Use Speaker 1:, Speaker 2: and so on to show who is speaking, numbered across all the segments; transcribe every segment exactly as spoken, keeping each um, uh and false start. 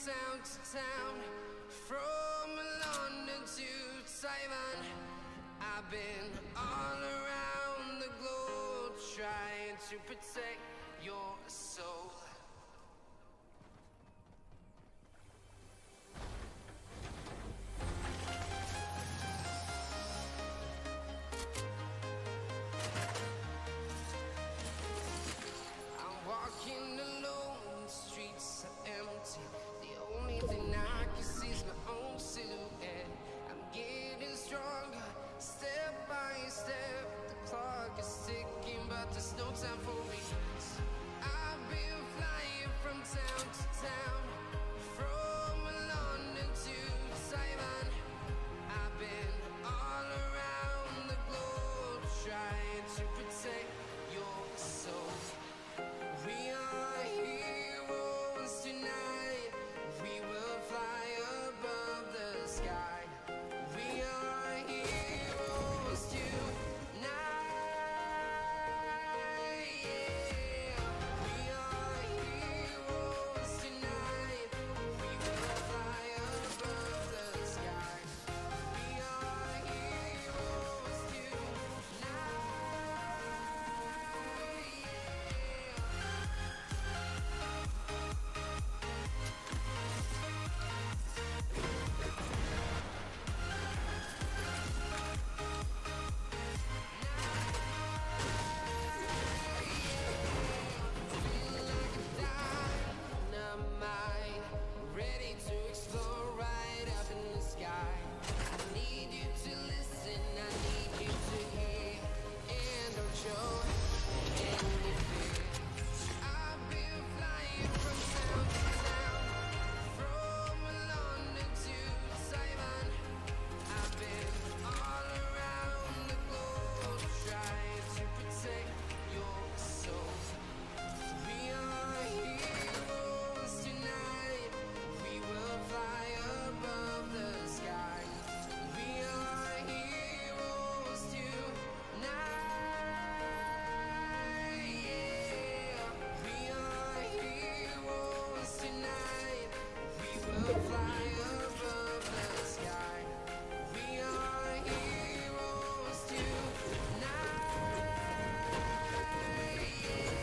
Speaker 1: town to town, from London to Taiwan. I've been all around the globe trying to protect your soul. I'm walking alone, the streets are empty. The only thing I can see is my own silhouette. I'm getting stronger, step by step. The clock is ticking, but there's no time for me. I've been flying from town to town, from London to Taiwan. I've been all around the globe trying to protect your soul. We are heroes tonight. We will fly above the sky. We are heroes tonight. Yeah. We are heroes tonight. We will fly above the sky. We are heroes tonight. Dynamite, ready to explore right up in the sky. I need you to listen, I need you to hear, and don't show any fear. I've been flying from town to town, from London to Taiwan. I've been all around the globe trying to protect your soul. We are heroes tonight. We will fly above the sky. We are heroes tonight. Yeah. We are heroes tonight. We will fly above the sky. We are heroes tonight. Yeah.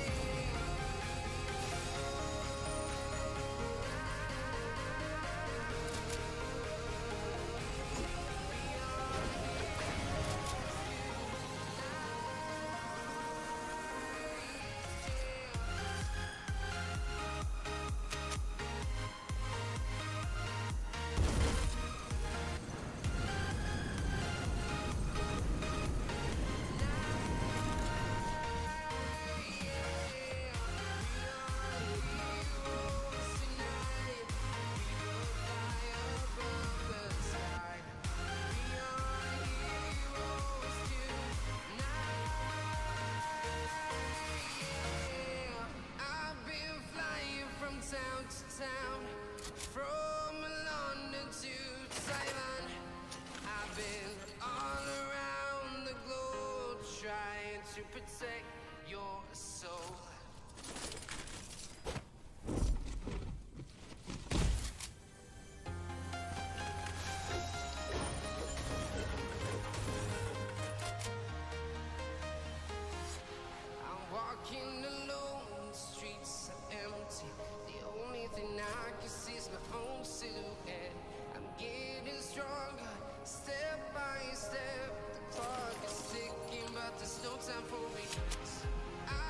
Speaker 1: Town to town, from London to Taiwan. I've been all around the globe trying to protect your soul. I'm walking alone, the streets are empty. The only thing I can see is my own silhouette. I'm getting stronger, step by step. The clock is ticking, but there's no time for me.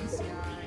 Speaker 1: sky.